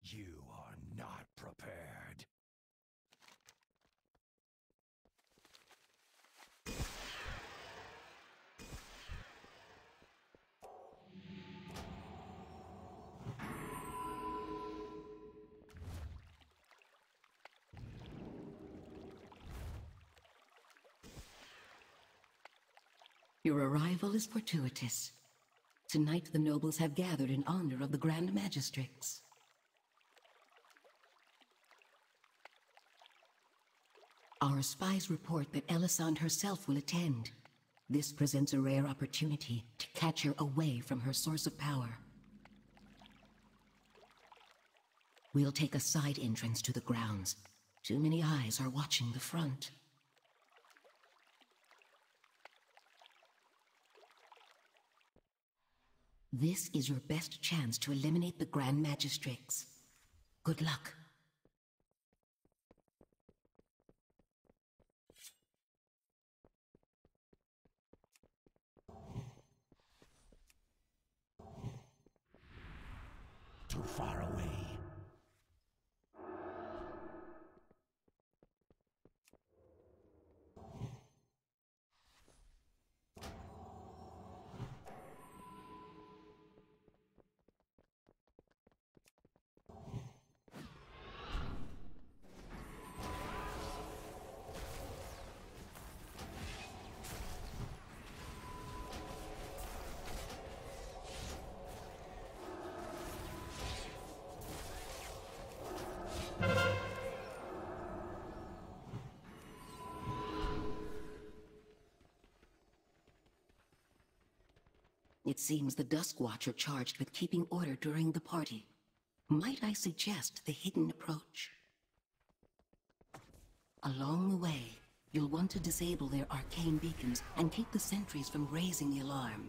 You are not prepared. Your arrival is fortuitous. Tonight the nobles have gathered in honor of the Grand Magistrix. Our spies report that Elisande herself will attend. This presents a rare opportunity to catch her away from her source of power. We'll take a side entrance to the grounds. Too many eyes are watching the front. This is your best chance to eliminate the Grand Magistrix. Good luck. Too far away. It seems the Duskwatch are charged with keeping order during the party. Might I suggest the hidden approach? Along the way, you'll want to disable their arcane beacons and keep the sentries from raising the alarm.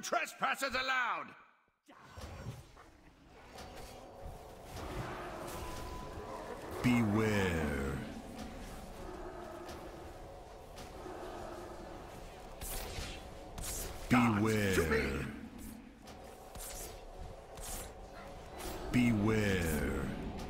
trespassers allowed! Beware. Beware. Beware.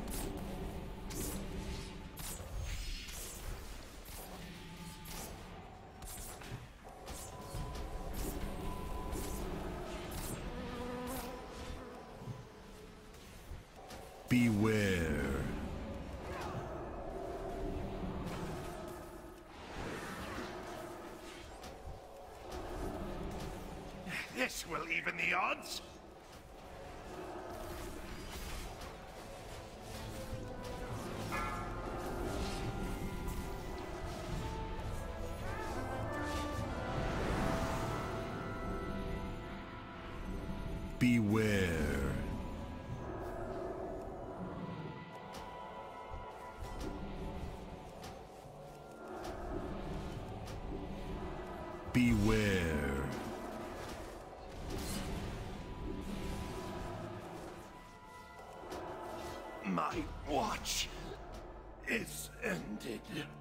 Beware. This will even the odds. Beware. Beware. My watch is ended.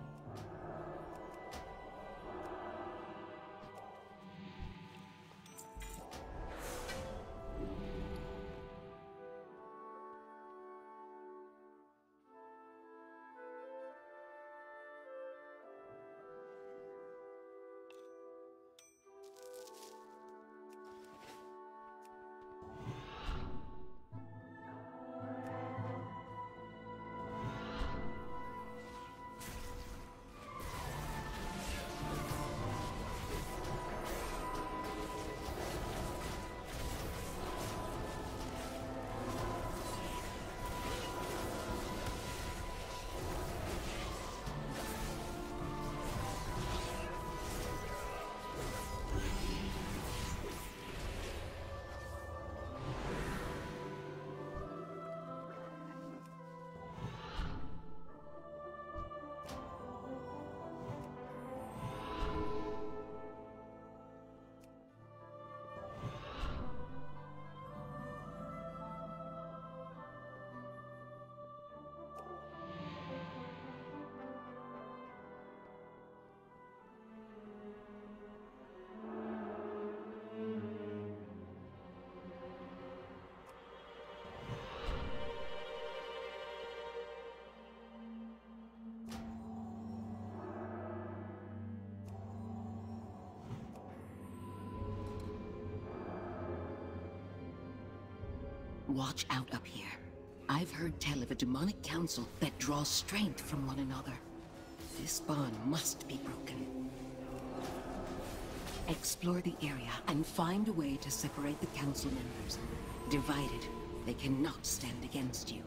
Watch out up here. I've heard tell of a demonic council that draws strength from one another. This bond must be broken. Explore the area and find a way to separate the council members. Divided, they cannot stand against you.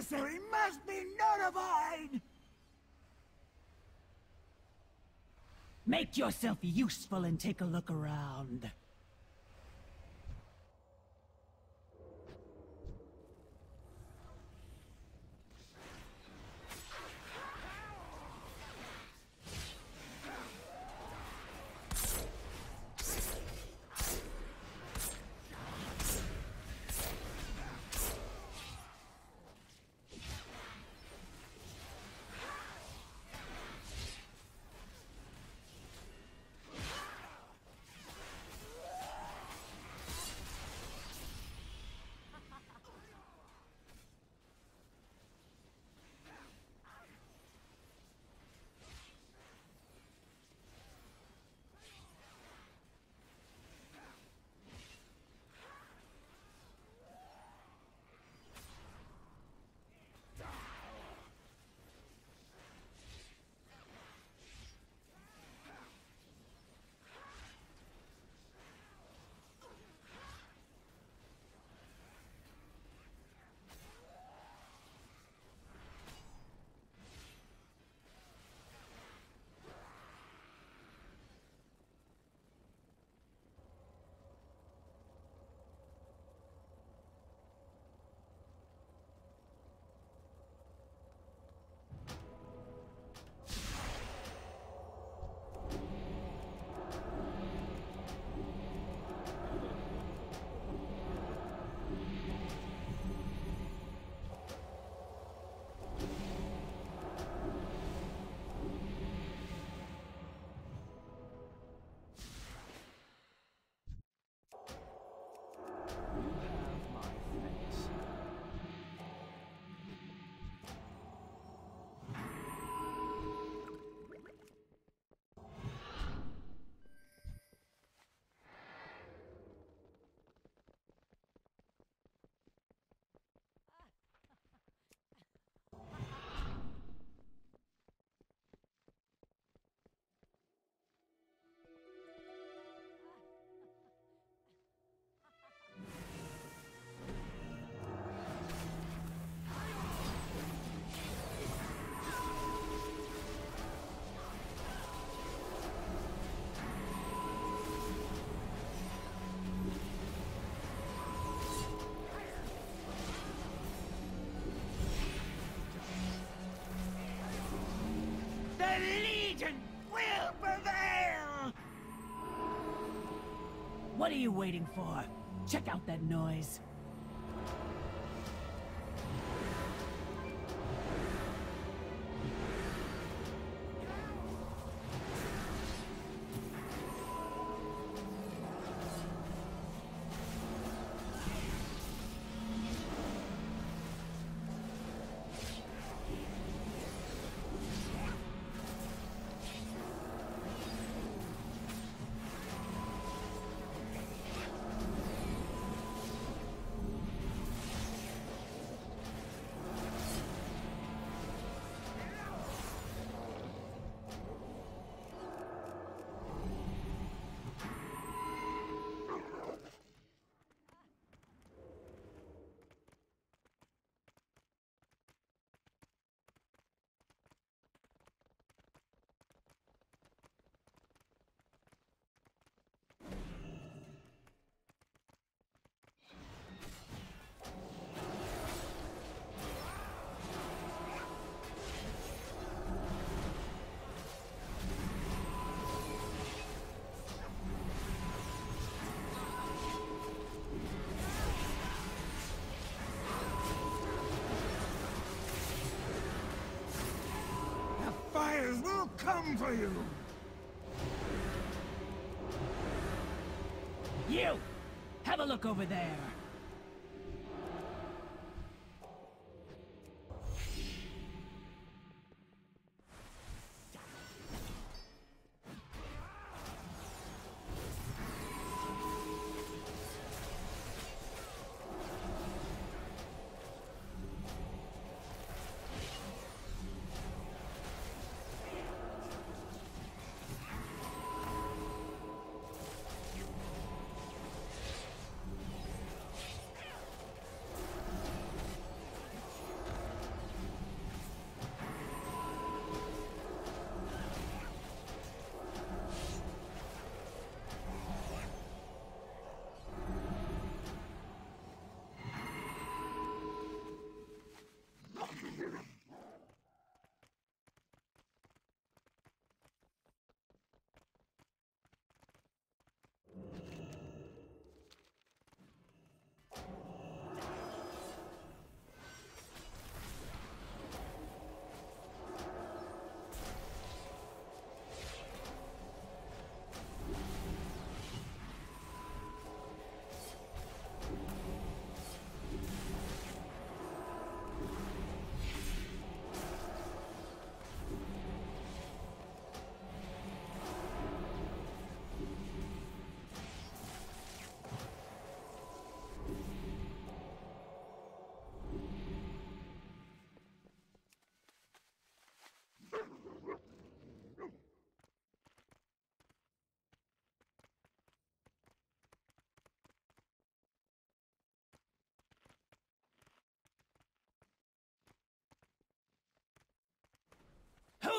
emissary must be notified! Make yourself useful and take a look around. Will prevail! What are you waiting for? Check out that noise. Fires will come for you! You! Have a look over there!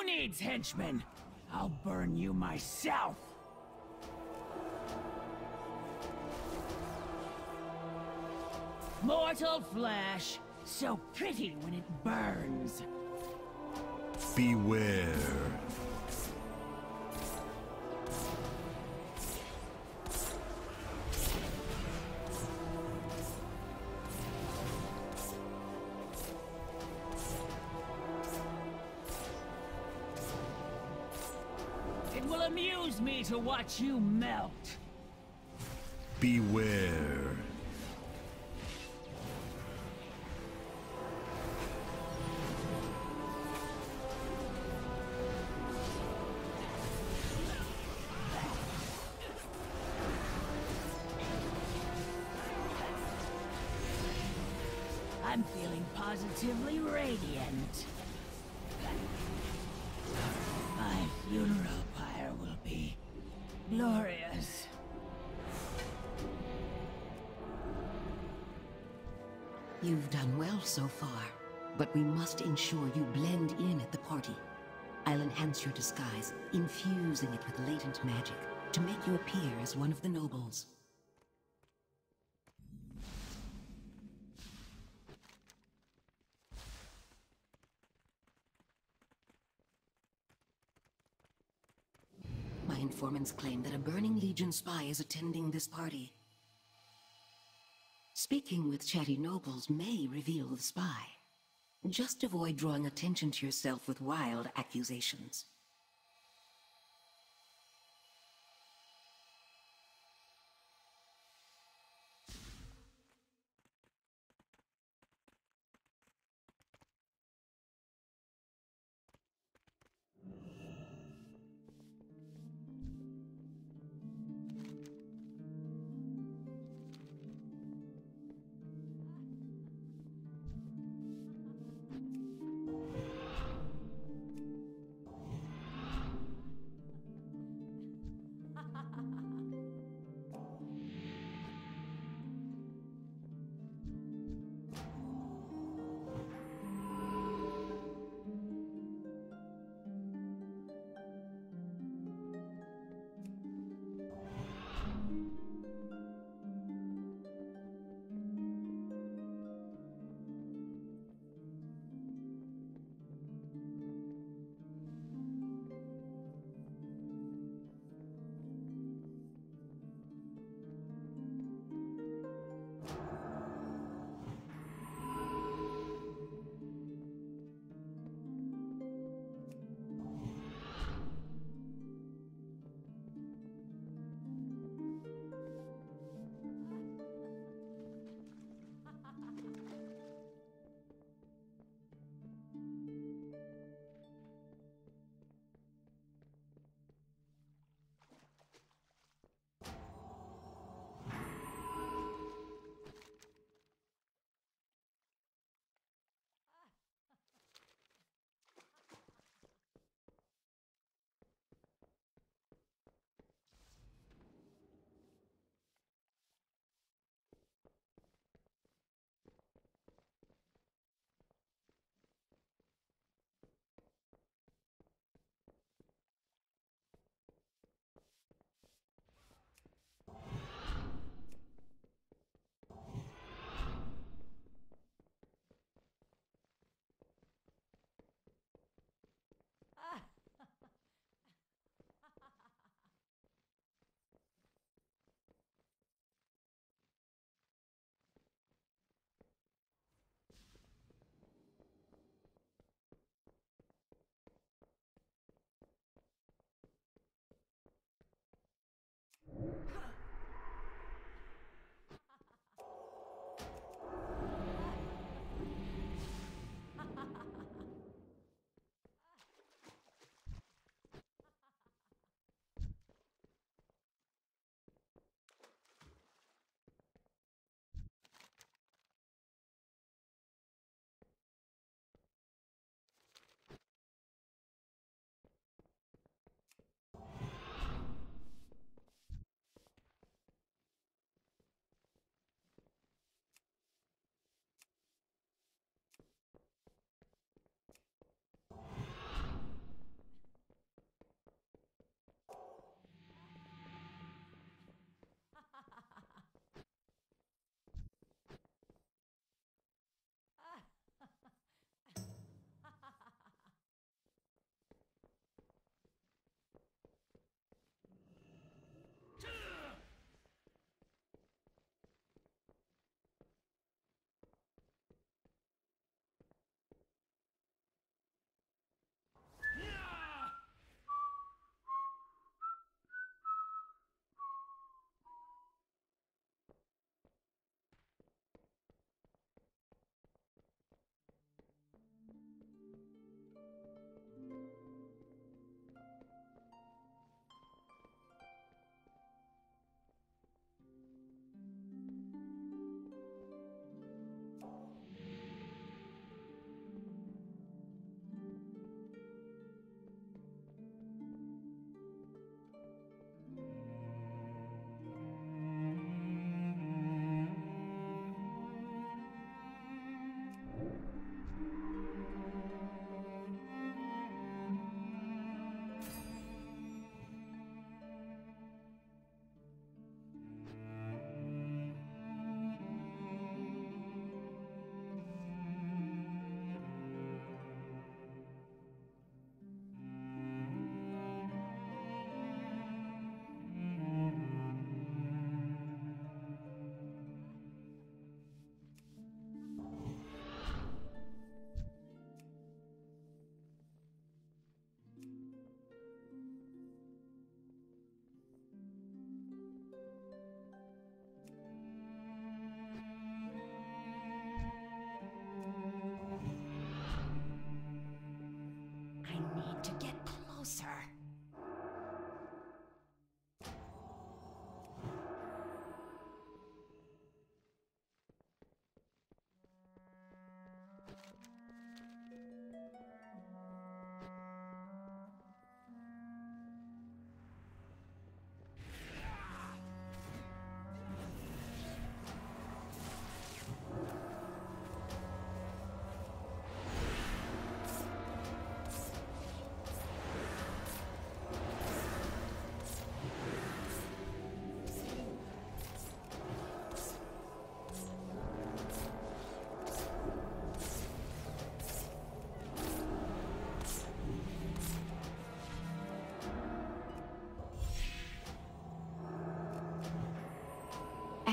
needs henchmen? I'll burn you myself! Mortal flesh, so pretty when it burns. Beware. It will amuse me to watch you melt. Beware. I'm feeling positively radiant. My funeral pyre will be glorious. You've done well so far, but we must ensure you blend in at the party. I'll enhance your disguise, infusing it with latent magic, to make you appear as one of the nobles. My informants claim that a Burning Legion spy is attending this party. Speaking with chatty nobles may reveal the spy. Just avoid drawing attention to yourself with wild accusations.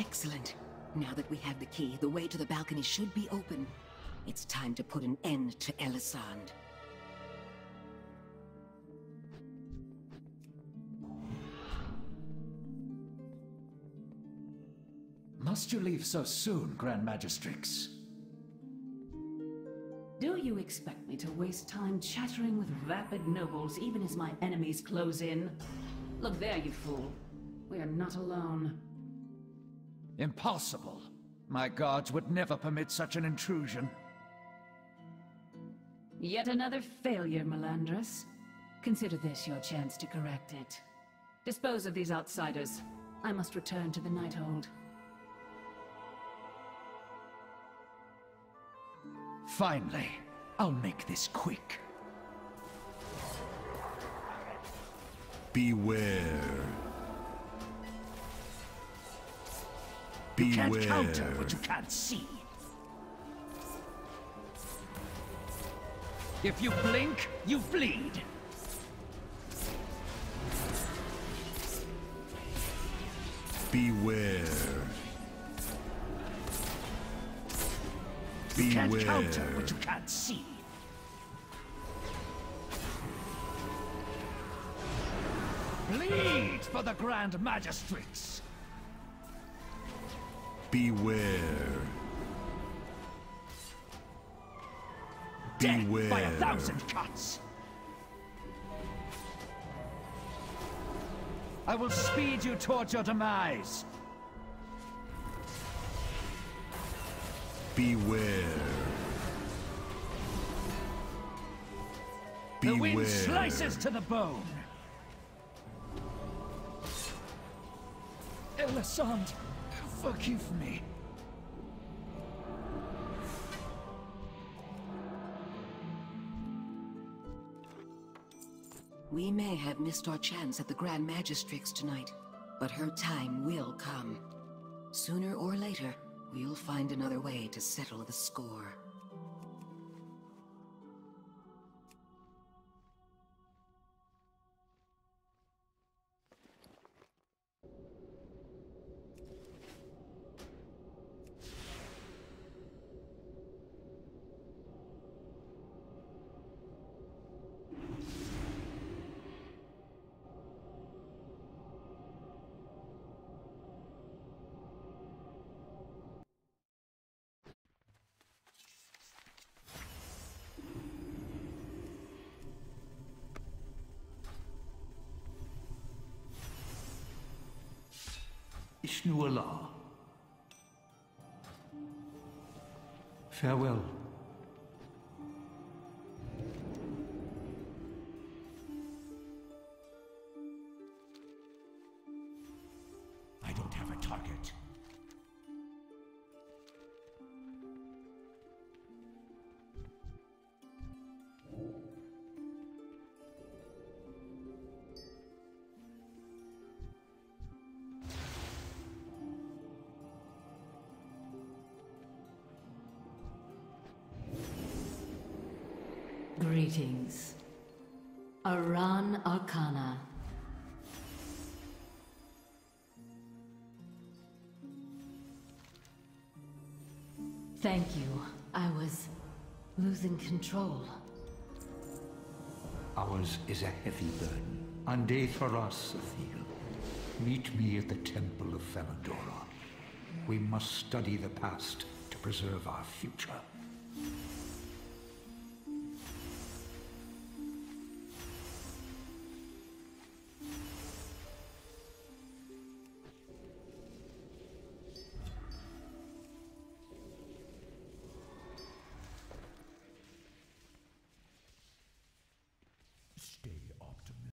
Excellent. Now that we have the key, the way to the balcony should be open. It's time to put an end to Elisande. Must you leave so soon, Grand Magistrix? Do you expect me to waste time chattering with vapid nobles even as my enemies close in? Look there, you fool. We are not alone. Impossible. My guards would never permit such an intrusion. Yet another failure, Melandris. Consider this your chance to correct it. Dispose of these outsiders. I must return to the Nighthold. Finally, I'll make this quick. Beware. You can't Beware. counter what you can't see. If you blink, you bleed. Beware. You can't Beware. counter what you can't see. Bleed for the Grand Magistrix. Beware. Death Beware. by 1,000 cuts. I will speed you towards your demise. Beware. The Beware. wind slices to the bone. Elisande, forgive me. We may have missed our chance at the Grand Magistrix tonight, but her time will come. Sooner or later, we'll find another way to settle the score. Ishnu-Allah. Farewell. I don't have a target. Greetings. Aran Arcana. Thank you. I was losing control. Ours is a heavy burden. Ande Faras, Athil. Meet me at the Temple of Faladora. We must study the past to preserve our future.